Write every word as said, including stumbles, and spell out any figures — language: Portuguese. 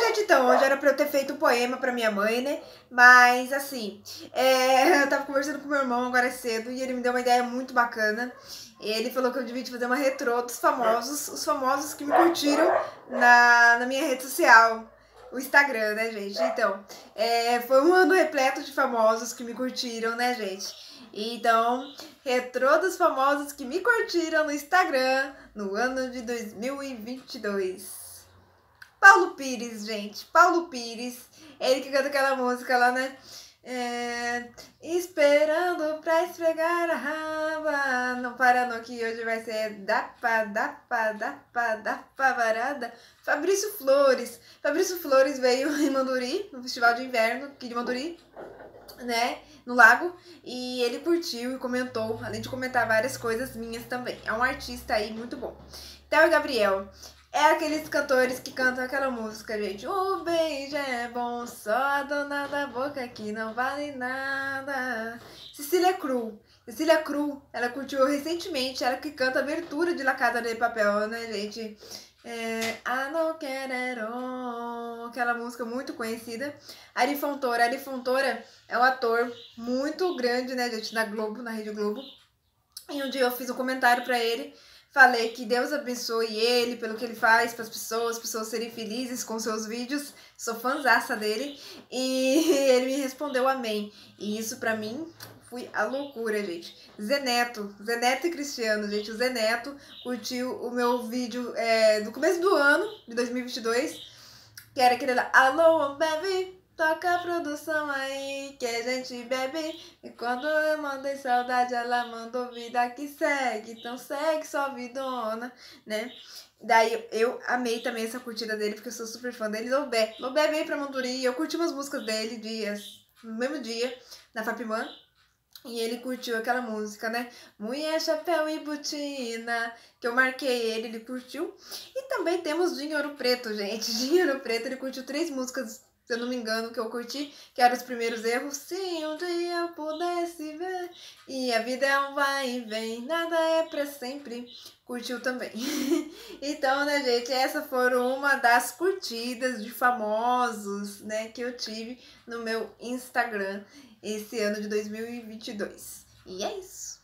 gente, então, hoje era pra eu ter feito um poema pra minha mãe, né? Mas, assim, é, eu tava conversando com meu irmão agora cedo e ele me deu uma ideia muito bacana. Ele falou que eu devia fazer uma retrô dos famosos, os famosos que me curtiram na, na minha rede social, o Instagram, né, gente? Então, é, foi um ano repleto de famosos que me curtiram, né, gente? Então, retrô dos famosos que me curtiram no Instagram no ano de dois mil e vinte e dois. Paulo Pires, gente. Paulo Pires. Ele que canta aquela música lá, né? É, esperando pra esfregar a raba. Não para não, que hoje vai ser dapa, dapa, dapa, dapa varada. Fabrício Flores. Fabrício Flores veio em Manduri, no Festival de Inverno aqui de Manduri, né, no lago, e ele curtiu e comentou, além de comentar várias coisas minhas também. É um artista aí muito bom. Theo e Gabriel é aqueles cantores que cantam aquela música, gente. O beijo é bom, só a dona da boca que não vale nada. Cecília Cru. Cecília Cru, ela curtiu recentemente, ela que canta a abertura de La Casa de Papel, né, gente? É, I don't care at all, aquela música muito conhecida. Ari Fontoura. Ari Fontoura é um ator muito grande, né, gente, na Globo, na Rede Globo. E um dia eu fiz um comentário pra ele, falei que Deus abençoe ele pelo que ele faz para as pessoas, as pessoas serem felizes com seus vídeos. Sou fãzaça dele. E ele me respondeu amém. E isso pra mim foi a loucura, gente. Zeneto, Zeneto e Cristiano, gente. O Zeneto curtiu o meu vídeo é, do começo do ano, de dois mil e vinte e dois, que era aquele lá, alô, baby, toca a produção aí, que a gente bebe. E quando eu mandei saudade, ela mandou vida que segue. Então segue sua vidona, né? Daí eu amei também essa curtida dele, porque eu sou super fã dele. Lobé. Lobé veio pra Monduri, eu curti umas músicas dele dias, no mesmo dia, na Fapimã. E ele curtiu aquela música, né? Mulher, chapéu e botina, que eu marquei ele, ele curtiu. E também temos Dinheiro Preto, gente. Dinheiro Preto, ele curtiu três músicas, se eu não me engano, que eu curti, que eram Os Primeiros Erros. Se um dia eu pudesse ver, e a vida é um vai e vem, nada é pra sempre. Curtiu também. Então, né, gente, essa foram uma das curtidas de famosos, né, que eu tive no meu Instagram esse ano de dois mil e vinte e dois. E é isso.